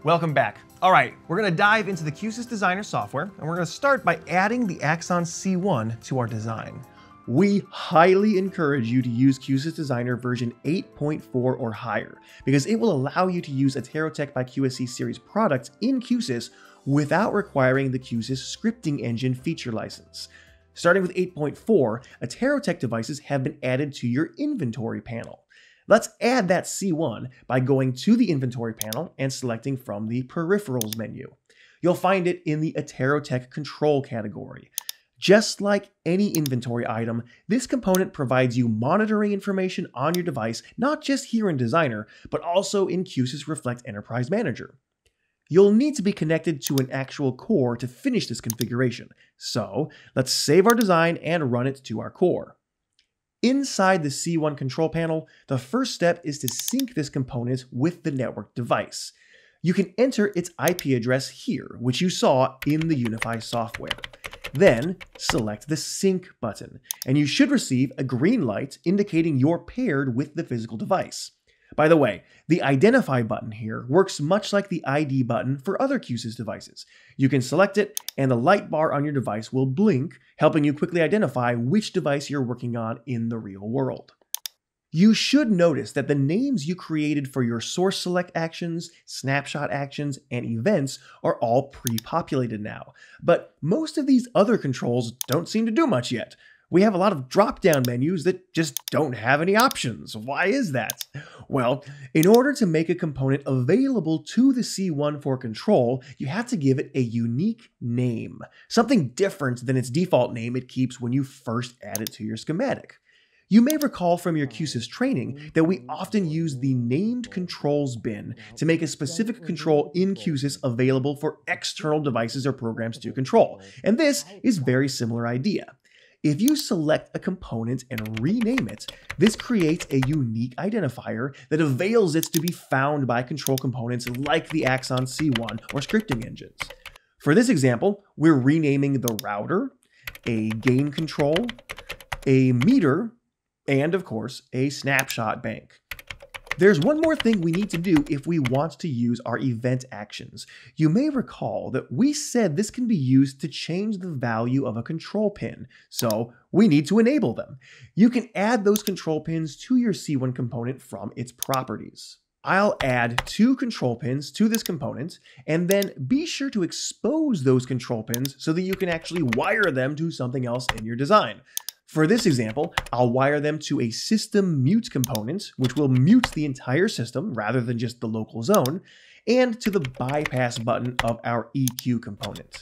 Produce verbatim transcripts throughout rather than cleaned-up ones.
Welcome back. All right, we're gonna dive into the Q S Y S Designer Software, and we're gonna start by adding the Axon C one to our design. We highly encourage you to use Q S Y S Designer version eight point four or higher, because it will allow you to use Aterotech by Q S C series products in Q S Y S without requiring the Q S Y S scripting engine feature license. Starting with eight point four, Aterotech devices have been added to your inventory panel. Let's add that C one by going to the inventory panel and selecting from the peripherals menu. You'll find it in the Aterotech control category. Just like any inventory item, this component provides you monitoring information on your device, not just here in Designer, but also in Q S Y S Reflect Enterprise Manager. You'll need to be connected to an actual core to finish this configuration. So let's save our design and run it to our core. Inside the C one control panel, the first step is to sync this component with the network device. You can enter its I P address here, which you saw in the Unify software. Then select the Sync button, and you should receive a green light indicating you're paired with the physical device. By the way, the Identify button here works much like the I D button for other Q S Y S devices. You can select it, and the light bar on your device will blink, helping you quickly identify which device you're working on in the real world. You should notice that the names you created for your source select actions, snapshot actions, and events are all pre-populated now, but most of these other controls don't seem to do much yet. We have a lot of drop-down menus that just don't have any options. Why is that? Well, in order to make a component available to the C one for control, you have to give it a unique name, something different than its default name it keeps when you first add it to your schematic. You may recall from your Q S Y S training that we often use the named controls bin to make a specific control in Q S Y S available for external devices or programs to control, and this is a very similar idea. If you select a component and rename it, this creates a unique identifier that avails it to be found by control components like the Axon C one or scripting engines. For this example, we're renaming the router, a gain control, a meter, and of course, a snapshot bank. There's one more thing we need to do if we want to use our event actions. You may recall that we said this can be used to change the value of a control pin, so we need to enable them. You can add those control pins to your C one component from its properties. I'll add two control pins to this component, and then be sure to expose those control pins so that you can actually wire them to something else in your design. For this example, I'll wire them to a system mute component, which will mute the entire system rather than just the local zone, and to the bypass button of our E Q component.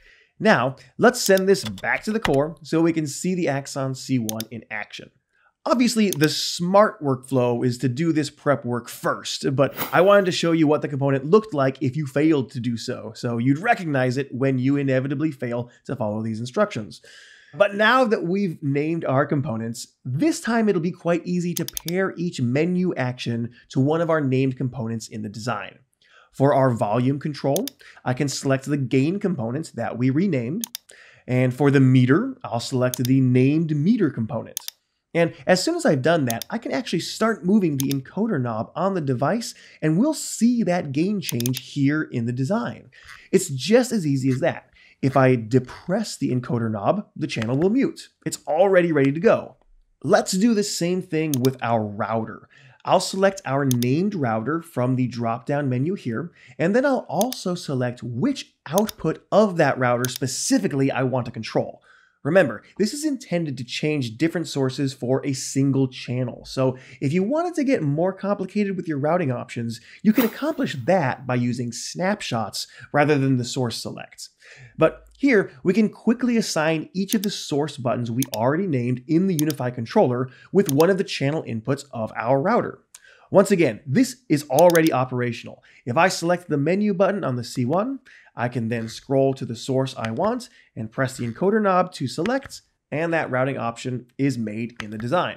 Now, let's send this back to the core so we can see the Axon C one in action. Obviously, the smart workflow is to do this prep work first, but I wanted to show you what the component looked like if you failed to do so, so you'd recognize it when you inevitably fail to follow these instructions. But now that we've named our components, this time it'll be quite easy to pair each menu action to one of our named components in the design. For our volume control, I can select the gain component that we renamed. And for the meter, I'll select the named meter component. And as soon as I've done that, I can actually start moving the encoder knob on the device, and we'll see that gain change here in the design. It's just as easy as that. If I depress the encoder knob, the channel will mute. It's already ready to go. Let's do the same thing with our router. I'll select our named router from the drop-down menu here, and then I'll also select which output of that router specifically I want to control. Remember, this is intended to change different sources for a single channel, so if you wanted to get more complicated with your routing options, you can accomplish that by using snapshots rather than the source selects. But here, we can quickly assign each of the source buttons we already named in the Unify controller with one of the channel inputs of our router. Once again, this is already operational. If I select the menu button on the C one, I can then scroll to the source I want and press the encoder knob to select, and that routing option is made in the design.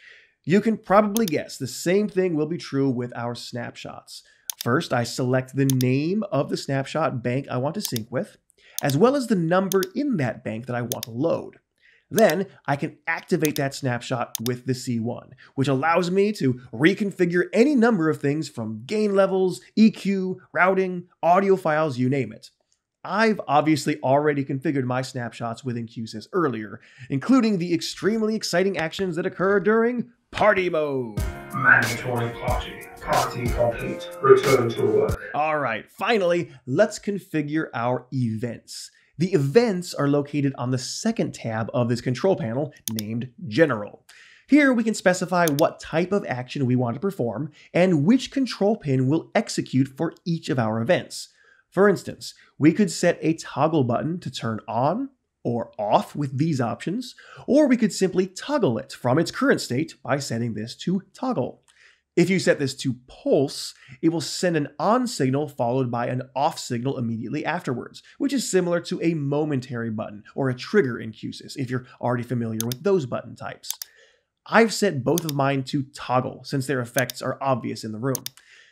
You can probably guess the same thing will be true with our snapshots. First, I select the name of the snapshot bank I want to sync with, as well as the number in that bank that I want to load. Then I can activate that snapshot with the C one, which allows me to reconfigure any number of things from gain levels, E Q, routing, audio files, you name it. I've obviously already configured my snapshots within Q S Y S earlier, including the extremely exciting actions that occur during party mode. Mandatory party. Party complete. Return to work. All right, finally, let's configure our events. The events are located on the second tab of this control panel named General. Here we can specify what type of action we want to perform and which control pin will execute for each of our events. For instance, we could set a toggle button to turn on or off with these options, or we could simply toggle it from its current state by setting this to toggle. If you set this to pulse, it will send an on signal followed by an off signal immediately afterwards, which is similar to a momentary button or a trigger in Q S Y S if you're already familiar with those button types. I've set both of mine to toggle since their effects are obvious in the room.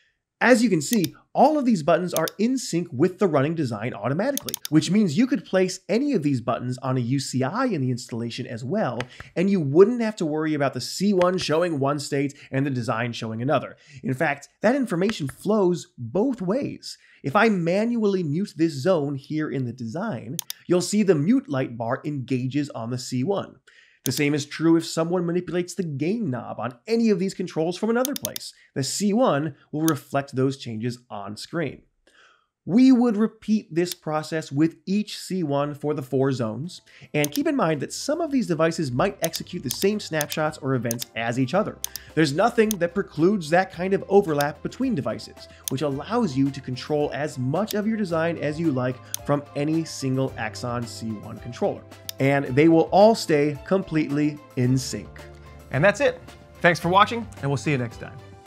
As you can see, all of these buttons are in sync with the running design automatically, which means you could place any of these buttons on a U C I in the installation as well, and you wouldn't have to worry about the C one showing one state and the design showing another. In fact, that information flows both ways. If I manually mute this zone here in the design, you'll see the mute light bar engages on the C one. The same is true if someone manipulates the gain knob on any of these controls from another place. The C one will reflect those changes on screen. We would repeat this process with each C one for the four zones, and keep in mind that some of these devices might execute the same snapshots or events as each other. There's nothing that precludes that kind of overlap between devices, which allows you to control as much of your design as you like from any single Axon C one controller. And they will all stay completely in sync. And that's it. Thanks for watching, and we'll see you next time.